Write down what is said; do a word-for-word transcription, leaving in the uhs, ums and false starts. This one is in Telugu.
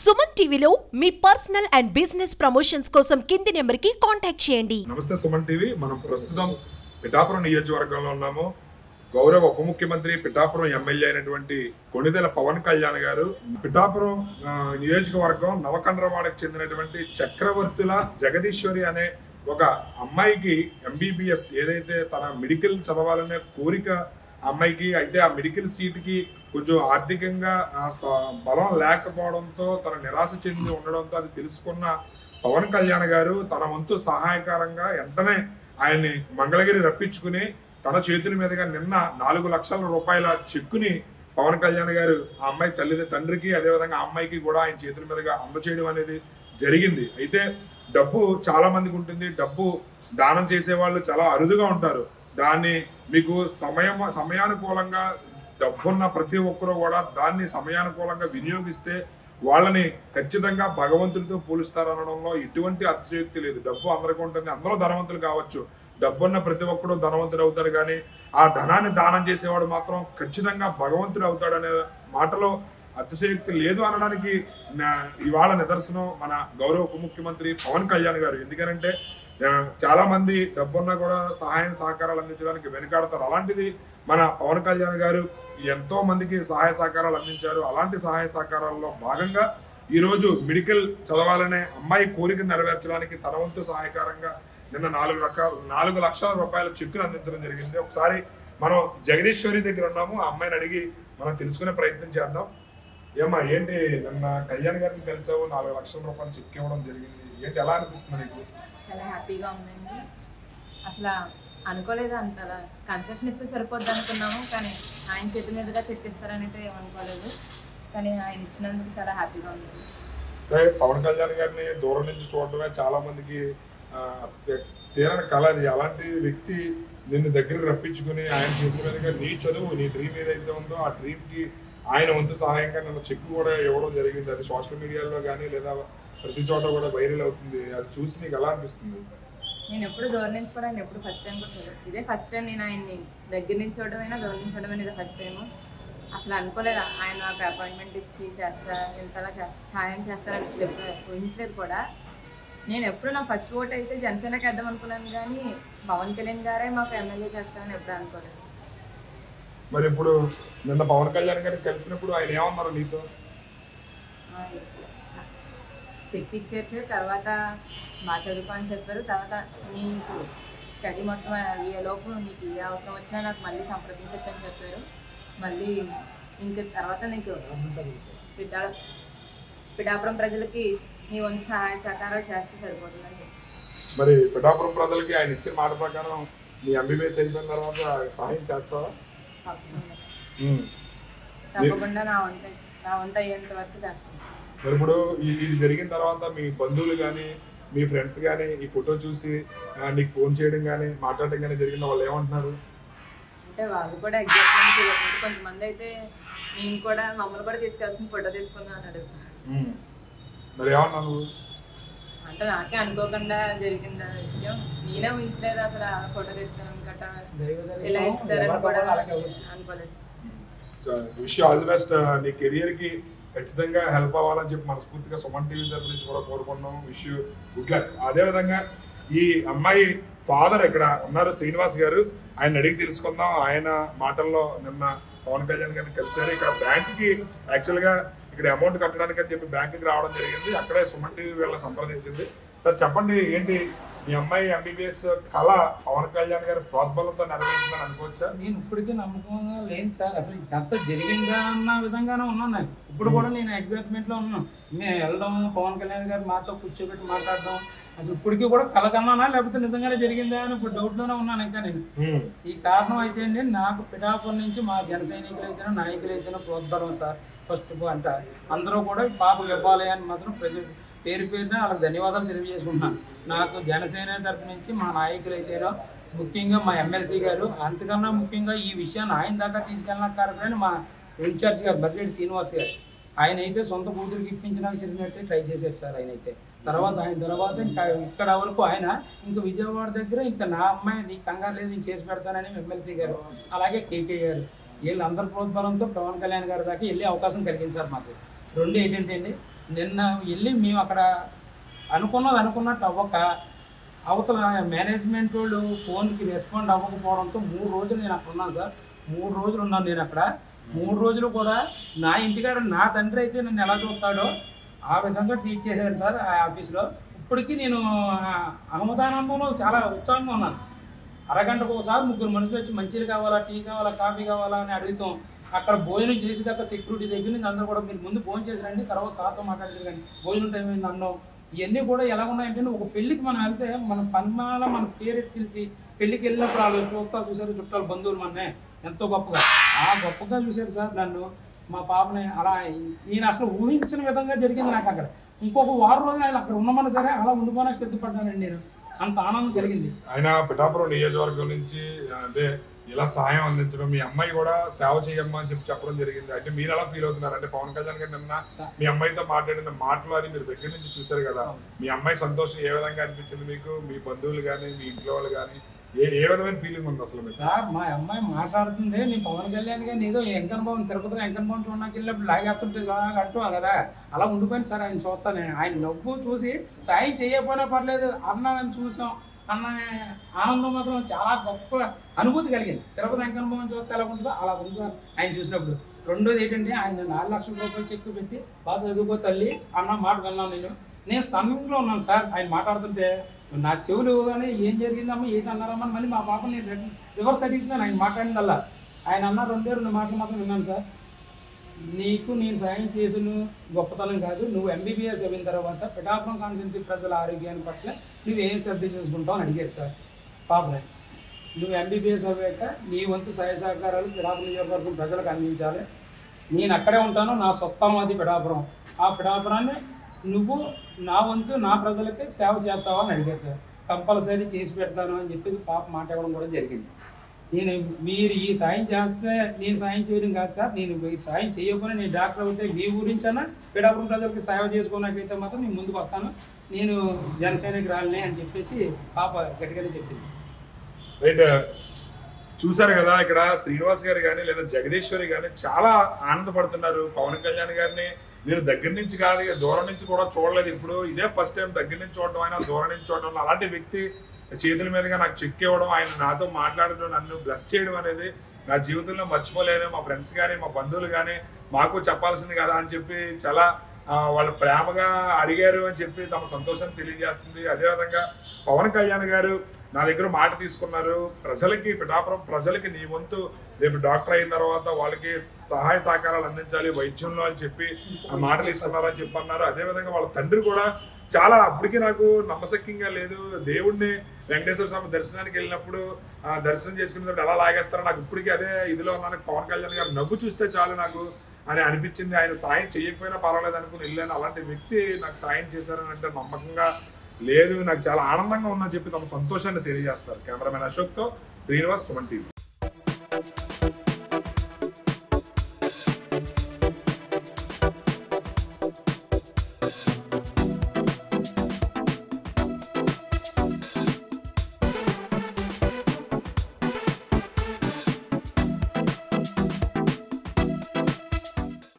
సుమన్ టీవీలో మీ పర్సనల్ అండ్ బిజినెస్ ప్రమోషన్స్ కోసం కింది నెంబర్ కి కాంటాక్ట్ చేయండి. నమస్తే సుమన్ టీవీ. మనం ప్రస్తుతం పిఠాపురం నియోజకవర్గంలో ఉన్నాము. గౌరవ ఉప ముఖ్యమంత్రి పిఠాపురం ఎమ్మెల్యే అయినటువంటి కొణిదెల పవన్ కళ్యాణ్ గారు పిఠాపురం నియోజకవర్గం నవకండ్రవాడకు చెందినటువంటి చక్రవర్తుల జగదీశ్వరి అనే ఒక అమ్మాయికి ఎంబీబీఎస్ ఏదైతే తన మెడికల్ చదవాలనే కోరిక అమ్మాయికి అయితే ఆ మెడికల్ సీట్కి కొంచెం ఆర్థికంగా బలం లేకపోవడంతో తన నిరాశ చెంది ఉండడంతో అది తెలుసుకున్న పవన్ కళ్యాణ్ గారు తన వంతు సహాయకరంగా వెంటనే ఆయన్ని మంగళగిరి రప్పించుకుని తన చేతుల మీదుగా నిన్న నాలుగు లక్షల రూపాయల చెక్కుని పవన్ కళ్యాణ్ గారు ఆ అమ్మాయి తల్లి తండ్రికి అదేవిధంగా ఆ అమ్మాయికి కూడా ఆయన చేతుల మీదుగా అందచేయడం అనేది జరిగింది. అయితే డబ్బు చాలా మందికి ఉంటుంది. డబ్బు దానం చేసే వాళ్ళు చాలా అరుదుగా ఉంటారు. దాన్ని మీకు సమయం సమయానుకూలంగా డబ్బున్న ప్రతి ఒక్కరూ కూడా దాన్ని సమయానుకూలంగా వినియోగిస్తే వాళ్ళని ఖచ్చితంగా భగవంతుడితో పోలుస్తారనడంలో ఎటువంటి అతిశయోక్తి లేదు. డబ్బు అందరికీ ఉంటుంది, అందరూ ధనవంతులు కావచ్చు. డబ్బున్న ప్రతి ఒక్కడు ధనవంతుడు అవుతాడు, కానీ ఆ ధనాన్ని దానం చేసేవాడు మాత్రం ఖచ్చితంగా భగవంతుడు అవుతాడనే మాటలో అతిశయోక్తి లేదు అనడానికి ఇవాళ నిదర్శనం మన గౌరవ ఉప ముఖ్యమంత్రి పవన్ కళ్యాణ్ గారు. ఎందుకంటే చాలా మంది డబ్బున్నా కూడా సహాయం సహకారాలు అందించడానికి వెనుకాడతారు. అలాంటిది మన పవన్ కళ్యాణ్ గారు ఎంతో మందికి సహాయ సహకారాలు అందించారు. అలాంటి సహాయ సహకారాల్లో భాగంగా ఈరోజు మెడికల్ చదవాలనే అమ్మాయి కోరిక నెరవేర్చడానికి తన వంతు సహాయకారంగా నిన్న నాలుగు రకాల నాలుగు లక్షల రూపాయల చెక్కులు అందించడం జరిగింది. ఒకసారి మనం జగదీశ్వరి దగ్గర ఉన్నాము. ఆ అమ్మాయిని అడిగి మనం తెలుసుకునే ప్రయత్నం చేద్దాం. ఏమ్మా, ఏంటి నిన్న కళ్యాణ్ గారిని కలిసావు, నాలుగు లక్షల రూపాయలు చెక్ ఇవ్వడం జరిగింది, ఏంటి ఎలా అనిపిస్తుంది నీకు? చాలా హ్యాపీగా ఉందండి. అసలు అనుకోలేదు, అంత కన్సెషన్ ఇస్తే సరిపోద్ది అనుకున్నాము, కానీ ఆయన చేతి మీదుగా చెక్ ఇస్తారని అయితే ఏమనుకోలేదు. కానీ ఆయన ఇచ్చినందుకు చాలా హ్యాపీగా ఉంది. పవన్ కళ్యాణ్ గారిని దూరం నుంచి చూడటమే చాలా మందికి తీరని కళ. అది అలాంటి వ్యక్తి నిన్ను దగ్గర రప్పించుకుని ఆయన చేతి మీదుగా నీ చదువు, నీ డ్రీమ్ ఏదైతే ఉందో ఆ డ్రీమ్కి ఆయన వంతు సహాయంగా నన్ను చెక్ కూడా ఇవ్వడం జరిగింది. అది సోషల్ మీడియాలో కానీ లేదా ప్రతి చోట కూడా వైరల్ అవుతుంది. అది చూసి నీకు ఎలా అనిపిస్తుంది? నేను ఎప్పుడు దూరం నుంచి కూడా ఆయన ఎప్పుడు ఫస్ట్ టైం కూడా చూడలేదు. ఇదే ఫస్ట్ టైం నేను ఆయన్ని దగ్గర నుంచి చూడమైనా దూరం నుంచి చూడమైనా ఇదే ఫస్ట్ టైము. అసలు అనుకోలేదు ఆయన నాకు అపాయింట్మెంట్ ఇచ్చి చేస్తా ఇంతలా చేస్తా సహాయం చేస్తారని అసలు ఎప్పుడు ఊహించలేదు కూడా. నేను ఎప్పుడు నా ఫస్ట్ ఓట్ అయితే జనసేనకి వేద్దాం అనుకున్నాను, కానీ పవన్ కళ్యాణ్ గారే మాకు ఎమ్మెల్యే చేస్తారని ఎప్పుడు అనుకోలేదు. మరి ఇప్పుడు నిన్న పవన్ కళ్యాణ్ గారిని కలిసినప్పుడు ఆయన ఏమన్నారు నీతో? చెక్ ఇచ్చేసి తర్వాత మా చదువుకో అని చెప్పారు. తర్వాత నీకు స్టడీ మొత్తం అయ్యే లోపు నీకు ఏ అవసరం వచ్చినా నాకు మళ్ళీ సంప్రదించవచ్చు అని చెప్పారు. మళ్ళీ ఇంక తర్వాత నీకు పిఠా పిఠాపురం ప్రజలకి నీ వంతు సహాయ సహకారాలు చేస్తే సరిపోతుందండి. మరి పిఠాపురం ప్రజలకి ఆయన ఇచ్చిన మాట ప్రకారం నీ ఎంబీబీఎస్ అయిపోయిన తర్వాత సహాయం చేస్తావా? తప్పకుండా నా వంత నా వంత అయ్యేంత వరకు చేస్తాను. మరి ఇప్పుడు ఇది జరిగిన తర్వాత మీ బంధువులు కానీ మీ ఫ్రెండ్స్ కానీ ఈ ఫోటో చూసి నీకు ఫోన్ చేయడం కానీ మాట్లాడడం కానీ జరిగిన వాళ్ళు ఏమంటున్నారు? అంటే వాళ్ళు కూడా ఎగ్జాక్ట్మెంట్ కొంతమంది అయితే నేను కూడా మమ్మల్ని కూడా తీసుకెళ్తాను ఫోటో తీసుకుందాం అని అడుగుతాను. మరి ఏమన్నాను? అంటే నాకే అనుకోకుండా జరిగిన విషయం, నేనే ఊహించలేదు అసలు ఫోటో తీస్తాను గట్టా ఇలా ఇస్తారని కూడా అనుకోలేదు. Wish all the best. నీ కెరియర్కి ఖచ్చితంగా హెల్ప్ అవ్వాలని చెప్పి మనస్ఫూర్తిగా సుమన్ టీవీ తరఫు నుంచి కూడా కోరుకున్నాం. Wish good luck. అదేవిధంగా ఈ అమ్మాయి ఫాదర్ ఇక్కడ ఉన్నారు, శ్రీనివాస్ గారు. ఆయన అడిగి తెలుసుకుందాం. ఆయన మాటల్లో నిన్న పవన్ కళ్యాణ్ గారిని కలిసారు. ఇక్కడ బ్యాంక్కి యాక్చువల్గా ఇక్కడ అమౌంట్ కట్టడానికి అని చెప్పి బ్యాంకుకి రావడం జరిగింది. అక్కడే సుమన్ టీవీ వీళ్ళని సంప్రదించింది. సార్ చెప్పండి, ఏంటి మీ అమ్మాయి ఎంబీబీఎస్ కళ పవన్ కళ్యాణ్ గారి ప్రోద్బలంతో నెరవేరుతుందని అనుకోవచ్చా? నేను ఇప్పటికీ నమ్మకంగా లేను సార్. అసలు ఇదంతా జరిగిందా అన్న విధంగానే ఉన్నాను నాకు. ఇప్పుడు కూడా నేను ఎగ్జైట్మెంట్లో ఉన్నాను. నేను వెళ్ళడం, పవన్ కళ్యాణ్ గారు మాతో కూర్చోబెట్టి మాట్లాడడం, అసలు ఇప్పటికీ కూడా కళ కన్నానా లేకపోతే నిజంగానే జరిగిందా అని ఇప్పుడు డౌట్లోనే ఉన్నాను. ఇంకా నేను ఈ కారణం అయితే అండి, నాకు పిఠాపురం నుంచి మా జన సైనికులు అయితేనో నాయకులు అయితేనో ప్రోద్బలం సార్. ఫస్ట్ అంటే అందరూ కూడా పాపకు ఇవ్వాలి అని మాత్రం ప్రజలు పేరు పేరున వాళ్ళకి ధన్యవాదాలు తెలియజేసుకుంటున్నాను. నాకు జనసేన తరఫు నుంచి మా నాయకులు అయితేనో ముఖ్యంగా మా ఎమ్మెల్సీ గారు, అంతకన్నా ముఖ్యంగా ఈ విషయాన్ని ఆయన దాకా తీసుకెళ్ళిన కారణమైన మా ఇన్ఛార్జ్ గారు మర్రెడ్డి శ్రీనివాస్ గారు, ఆయన అయితే సొంత కూతురికి ఇప్పించడానికి తిరిగినట్టే ట్రై చేశారు సార్. ఆయన అయితే తర్వాత ఆయన తర్వాత ఇంకా ఇక్కడ వరకు ఆయన ఇంకా విజయవాడ దగ్గర ఇంకా నా అమ్మాయి నీకు కంగారు లేదు నేను చేసి పెడతానని ఎమ్మెల్సీ గారు, అలాగే కేకే గారు, వీళ్ళందరి ప్రోద్బలంతో పవన్ కళ్యాణ్ గారి దాకా వెళ్ళే అవకాశం కలిగింది సార్ మాకు. రెండు ఏంటంటే అండి, నిన్న వెళ్ళి మేము అక్కడ అనుకున్నది అనుకున్నట్టు అవ్వక అవతల మేనేజ్మెంట్ వాళ్ళు ఫోన్కి రెస్పాండ్ అవ్వకపోవడంతో మూడు రోజులు నేను అక్కడ ఉన్నాను సార్. మూడు రోజులు ఉన్నాను నేను అక్కడ. మూడు రోజులు కూడా నా ఇంటికాడ నా తండ్రి అయితే నన్ను ఎలా చూస్తాడో ఆ విధంగా ట్రీట్ చేశారు సార్ ఆ ఆఫీస్లో. ఇప్పటికీ నేను అహ్మదానందంలో చాలా ఉత్సాహంగా ఉన్నాను. అరగంటకు ఒకసారి ముగ్గురు మనుషులు వచ్చి మంచిలు కావాలా, టీ కావాలా, కాఫీ కావాలా అని అడుగుతాం. అక్కడ భోజనం చేసేదాకా సెక్యూరిటీ దగ్గర నుంచి అందరూ కూడా మీరు ముందు భోజనం చేసిరండి, తర్వాత సార్తో మాట్లాడతారు కానీ భోజనం టైం అయింది అన్నం. ఇవన్నీ కూడా ఎలా ఉన్నాయంటే ఒక పెళ్ళికి మనం వెళ్తే మన పన్మాల మన పేరెట్ పిలిచి పెళ్ళికి వెళ్ళినప్పుడు వాళ్ళు చూస్తా చూసారు చుట్టాలు బంధువులు మన్నే ఎంతో గొప్పగా ఆ గొప్పగా చూశారు సార్ నన్ను, మా పాపని. అలా నేను అసలు ఊహించిన విధంగా జరిగింది నాకు అక్కడ. ఇంకొక వారం రోజులు ఆయన అక్కడ ఉండమన్నా సరే అలా ఉండిపోయినాక సిద్ధపడ్డానండి నేను. అంత ఆనందం కలిగింది. ఆయన పిఠాపురం నియోజకవర్గం నుంచి అంటే ఇలా సహాయం అందించడం, మీ అమ్మాయి కూడా సేవ చేయమ్మా అని చెప్పి చెప్పడం జరిగింది. అంటే మీరు ఎలా ఫీల్ అవుతున్నారు? అంటే పవన్ కళ్యాణ్ గారు నిన్న మీ అమ్మాయితో మాట్లాడిన మాటలు అది మీరు దగ్గర నుంచి చూశారు కదా, మీ అమ్మాయి సంతోషం ఏ విధంగా అనిపించింది మీకు? మీ బంధువులు కానీ మీ ఇంట్లో వాళ్ళు కానీ ఏ ఏ విధమైన ఫీలింగ్ ఉంది అసలు మీకు? సార్ మా అమ్మాయి మాట్లాడుతుంది, నేను పవన్ కళ్యాణ్ గారిని ఏదో వెంకన్న భవన్ తిరుపతిలో వెంకన్న భవన్ చూడడానికి వెళ్ళినప్పుడు లాగేస్తుంటే అంటున్నాం కదా, అలా ఉండిపోయింది సార్. ఆయన చూస్తాను, ఆయన నవ్వు చూసి సాయం చేయకపోయినా పర్లేదు అన్నానని చూసాం అన్న ఆనందం మాత్రం చాలా గొప్ప అనుభూతి కలిగింది. తిరుపతి వెంకన్న భవన్ చూస్తే ఎలా ఉంటుందో అలా ఉంది సార్ ఆయన చూసినప్పుడు. రెండోది ఏంటంటే ఆయన నాలుగు లక్షల రూపాయలు చెక్ పెట్టి బాగా చదువుకో తల్లి అన్న మాట విన్నాను. నేను నేను స్టన్నింగ్లో ఉన్నాను సార్ ఆయన మాట్లాడుతుంటే. నా చెవులు కానీ ఏం జరిగిందమ్మా ఏంటి అన్నారమ్మా మళ్ళీ మా పాప నేను రివర్స్ అడిగితున్నాను ఆయన మాట్లాడిందల్లా. ఆయన అన్న రెండే రెండు మాటలు మాత్రం విన్నాను సార్. నీకు నేను సాయం చేసిన గొప్పతనం కాదు, నువ్వు ఎంబీబీఎస్ అయిన తర్వాత పిఠాపురం కాన్స్టిట్యున్సీ ప్రజల ఆరోగ్యాన్ని పట్ల నువ్వు ఏం శ్రద్ధ చేసుకుంటావు అని అడిగారు సార్ పాపని. నువ్వు ఎంబీబీఎస్ అయ్యాక నీ వంతు సహాయ సహకారాలు పిఠాపురం నియోజకవర్గం ప్రజలకు అందించాలి. నేను అక్కడే ఉంటాను, నా స్వస్థలం అది పిఠాపురం. ఆ పిఠాపురాన్ని నువ్వు నా వంతు నా ప్రజలకి సేవ చేస్తావా అని అడిగారు సార్. కంపల్సరీ చేసి పెడతాను అని చెప్పేసి పాప మాట్లాడడం కూడా జరిగింది. నేను మీరు ఈ సాయం చేస్తే నేను సాయం చేయడం కాదు సార్, నేను ఈ సాయం చేయకపోయినా నేను డాక్టర్ అయితే మీ ఊరించన్నా పిఠాపురం ప్రజలకి సేవ చేసుకున్నట్లయితే మాత్రం నేను ముందుకు వస్తాను, నేను జనసేనకి రాలనే అని చెప్పేసి పాప గట్టిగానే చెప్పింది. రైట్, చూసారు కదా ఇక్కడ శ్రీనివాస్ గారు కానీ లేదా జగదీశ్వరి కానీ చాలా ఆనందపడుతున్నారు. పవన్ కళ్యాణ్ గారిని నేను దగ్గర నుంచి కాదు దూరం నుంచి కూడా చూడలేదు, ఇప్పుడు ఇదే ఫస్ట్ టైం దగ్గర నుంచి చూడడం, అయినా దూరం నుంచి చూడడం. అలాంటి వ్యక్తి చేతుల మీదుగా నాకు చెక్ ఇవ్వడం, ఆయన నాతో మాట్లాడడం, నన్ను బ్లెస్ చేయడం అనేది నా జీవితంలో మర్చిపోలేను. మా ఫ్రెండ్స్ కానీ మా బంధువులు కానీ మాకు చెప్పాల్సింది కదా అని చెప్పి చాలా వాళ్ళు ప్రేమగా అడిగారు అని చెప్పి తమ సంతోషాన్ని తెలియజేస్తుంది. అదేవిధంగా పవన్ కళ్యాణ్ గారు నా దగ్గర మాట తీసుకున్నారు, ప్రజలకి పిఠాపురం ప్రజలకి నీ వంతు రేపు డాక్టర్ అయిన తర్వాత వాళ్ళకి సహాయ సహకారాలు అందించాలి వైద్యంలో అని చెప్పి ఆ మాటలు తీసుకున్నారు అని చెప్పి అన్నారు. అదేవిధంగా వాళ్ళ తండ్రి కూడా చాలా అప్పటికి నాకు నమ్మశక్యంగా లేదు, దేవుడిని వెంకటేశ్వర స్వామి దర్శనానికి వెళ్ళినప్పుడు ఆ దర్శనం చేసుకున్నప్పుడు ఎలా లాగేస్తారో నాకు ఇప్పటికీ అదే ఇదిలో ఉన్నాను. పవన్ కళ్యాణ్ గారు నవ్వు చూస్తే చాలు నాకు అని అనిపించింది. ఆయన సాయం చేయకపోయినా పర్వాలేదు అనుకుని వెళ్ళాను. అలాంటి వ్యక్తి నాకు సాయం చేశారని అంటే నమ్మకంగా లేదు, నాకు చాలా ఆనందంగా ఉందని చెప్పి తమ సంతోషాన్ని తెలియజేస్తారు. కెమెరామెన్ అశోక్తో శ్రీనివాస్, సుమన్ టీవీ.